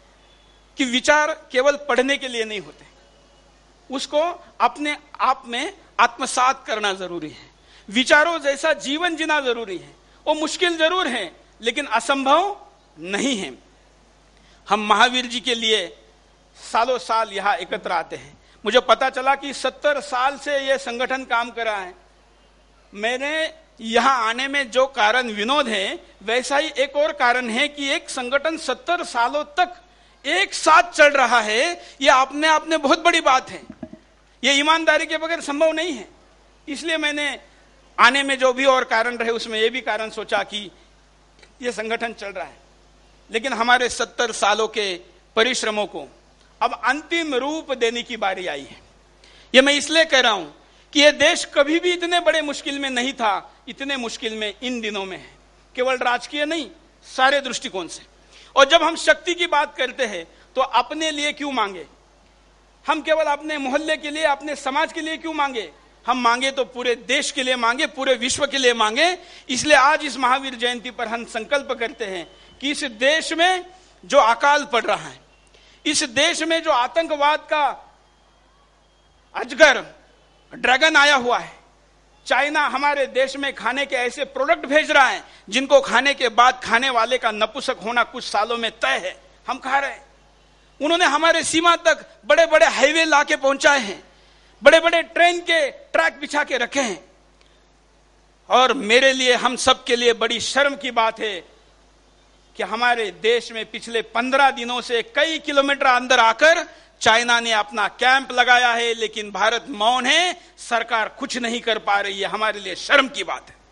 कि विचार केवल पढ़ने के लिए नहीं होते, उसको अपने आप में आत्मसात करना जरूरी है। विचारों जैसा जीवन जीना जरूरी है। वो मुश्किल जरूर है लेकिन असंभव नहीं है। हम महावीर जी के लिए सालों साल यहां एकत्र आते हैं। मुझे पता चला कि सत्तर साल से यह संगठन काम कर रहा है। मैंने यहां आने में जो कारण विनोद है, वैसा ही एक और कारण है कि एक संगठन सत्तर सालों तक एक साथ चल रहा है। यह अपने आप में बहुत बड़ी बात है। यह ईमानदारी के बगैर संभव नहीं है। इसलिए मैंने आने में जो भी और कारण रहे उसमें यह भी कारण सोचा कि यह संगठन चल रहा है। लेकिन हमारे सत्तर सालों के परिश्रमों को अब अंतिम रूप देने की बारी आई है। यह मैं इसलिए कह रहा हूं कि यह देश कभी भी इतने बड़े मुश्किल में नहीं था, इतने मुश्किल में इन दिनों में है, केवल राजकीय नहीं, सारे दृष्टिकोण से। और जब हम शक्ति की बात करते हैं तो अपने लिए क्यों मांगे? हम केवल अपने मोहल्ले के लिए, अपने समाज के लिए क्यों मांगे? हम मांगे तो पूरे देश के लिए मांगे, पूरे विश्व के लिए मांगे। इसलिए आज इस महावीर जयंती पर हम संकल्प करते हैं कि इस देश में जो अकाल पड़ रहा है, इस देश में जो आतंकवाद का अजगर ड्रैगन आया हुआ है, चाइना हमारे देश में खाने के ऐसे प्रोडक्ट भेज रहा है जिनको खाने के बाद खाने वाले का नपुंसक होना कुछ सालों में तय है, हम खा रहे हैं। उन्होंने हमारे सीमा तक बड़े बड़े हाईवे लाके पहुंचाए हैं, बड़े बड़े ट्रेन के ट्रैक बिछा के रखे हैं। और मेरे लिए, हम सब के लिए बड़ी शर्म की बात है कि हमारे देश में पिछले पंद्रह दिनों से कई किलोमीटर अंदर आकर चाइना ने अपना कैंप लगाया है, लेकिन भारत मौन है, सरकार कुछ नहीं कर पा रही है। हमारे लिए शर्म की बात है।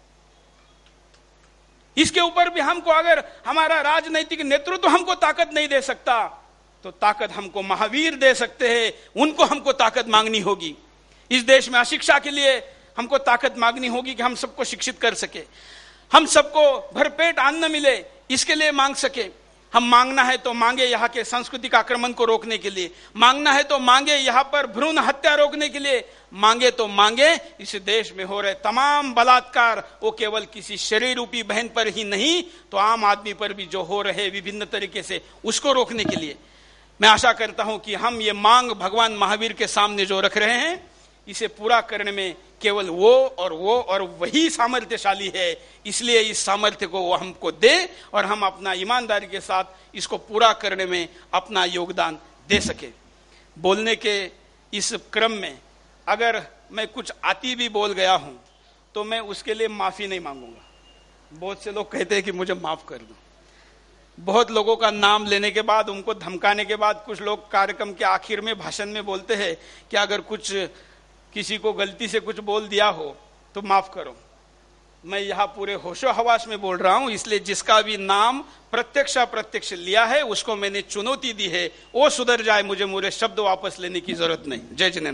इसके ऊपर भी हमको, अगर हमारा राजनीतिक नेतृत्व हमको ताकत नहीं दे सकता तो ताकत हमको महावीर दे सकते हैं, उनको हमको ताकत मांगनी होगी। इस देश में अशिक्षा के लिए हमको ताकत मांगनी होगी कि हम सबको शिक्षित कर सके, हम सबको भरपेट अन्न मिले, इसके लिए मांग सके। हम मांगना है तो मांगे यहाँ के सांस्कृतिक आक्रमण को रोकने के लिए, मांगना है तो मांगे यहाँ पर भ्रूण हत्या रोकने के लिए, मांगे तो मांगे इस देश में हो रहे तमाम बलात्कार, वो केवल किसी शरीर रूपी बहन पर ही नहीं तो आम आदमी पर भी जो हो रहे विभिन्न तरीके से, उसको रोकने के लिए। मैं आशा करता हूं कि हम ये मांग भगवान महावीर के सामने जो रख रहे हैं, इसे पूरा करने में केवल वो और वो और वही सामर्थ्यशाली है। इसलिए इस सामर्थ्य को वो हमको दे और हम अपना ईमानदारी के साथ इसको पूरा करने में अपना योगदान दे सके। बोलने के इस क्रम में अगर मैं कुछ आती भी बोल गया हूं तो मैं उसके लिए माफी नहीं मांगूंगा। बहुत से लोग कहते हैं कि मुझे माफ कर दो। बहुत लोगों का नाम लेने के बाद, उनको धमकाने के बाद, कुछ लोग कार्यक्रम के आखिर में भाषण में बोलते हैं कि अगर कुछ किसी को गलती से कुछ बोल दिया हो तो माफ करो। मैं यहाँ पूरे होशो हवास में बोल रहा हूं, इसलिए जिसका भी नाम प्रत्यक्ष अप्रत्यक्ष लिया है उसको मैंने चुनौती दी है, वो सुधर जाए, मुझे मेरे शब्द वापस लेने की जरूरत नहीं। जय जिनेन्द्र।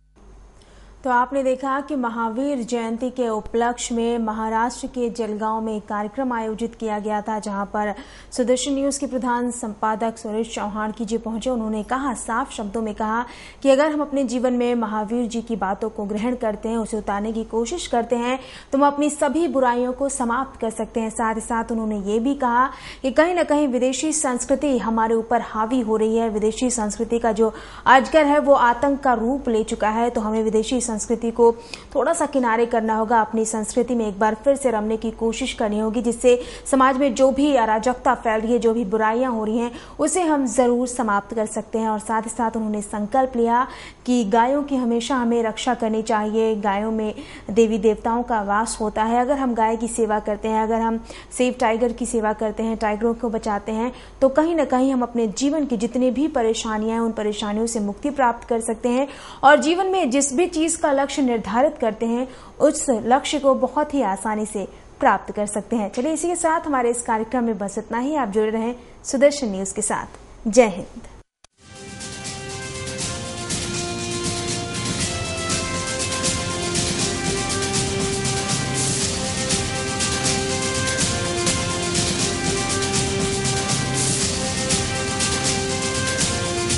तो आपने देखा कि महावीर जयंती के उपलक्ष्य में महाराष्ट्र के जलगांव में एक कार्यक्रम आयोजित किया गया था, जहां पर सुदर्शन न्यूज के प्रधान संपादक सुरेश चौहान की जी पहुंचे। उन्होंने कहा, साफ शब्दों में कहा कि अगर हम अपने जीवन में महावीर जी की बातों को ग्रहण करते हैं, उसे उतारने की कोशिश करते हैं, तो हम अपनी सभी बुराइयों को समाप्त कर सकते हैं। साथ ही साथ उन्होंने ये भी कहा कि कहीं न कहीं विदेशी संस्कृति हमारे ऊपर हावी हो रही है। विदेशी संस्कृति का जो अजगर है वो आतंक का रूप ले चुका है, तो हमें विदेशी संस्कृति को थोड़ा सा किनारे करना होगा, अपनी संस्कृति में एक बार फिर से रमने की कोशिश करनी होगी, जिससे समाज में जो भी अराजकता फैल रही है, जो भी बुराइयां हो रही हैं, उसे हम जरूर समाप्त कर सकते हैं। और साथ ही साथ उन्होंने संकल्प लिया कि गायों की हमेशा हमें रक्षा करनी चाहिए। गायों में देवी देवताओं का वास होता है। अगर हम गाय की सेवा करते हैं, अगर हम सेफ टाइगर की सेवा करते हैं, टाइगरों को बचाते हैं, तो कहीं ना कहीं हम अपने जीवन की जितनी भी परेशानियां हैं, उन परेशानियों से मुक्ति प्राप्त कर सकते हैं। और जीवन में जिस भी चीज का लक्ष्य निर्धारित करते हैं, उस लक्ष्य को बहुत ही आसानी से प्राप्त कर सकते हैं। चलिए, इसी के साथ हमारे इस कार्यक्रम में बस इतना ही। आप जुड़े रहें सुदर्शन न्यूज के साथ। जय हिंद।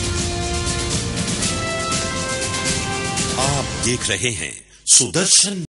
आप देख रहे हैं सुदर्शन।